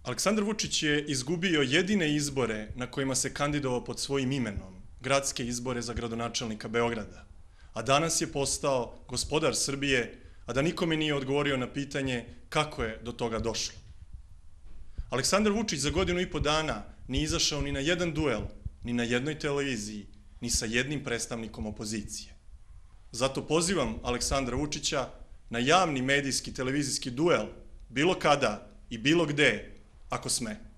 Aleksandar Vučić je izgubio jedine izbore na kojima se kandidovao pod svojim imenom, gradske izbore za gradonačelnika Beograda, a danas je postao gospodar Srbije, a da nikome nije odgovorio na pitanje kako je do toga došlo. Aleksandar Vučić za 1,5 dana nije izašao ni na jedan duel, ni na jednoj televiziji, ni sa jednim predstavnikom opozicije. Zato pozivam Aleksandra Vučića na javni medijski televizijski duel bilo kada i bilo gde, ako sme.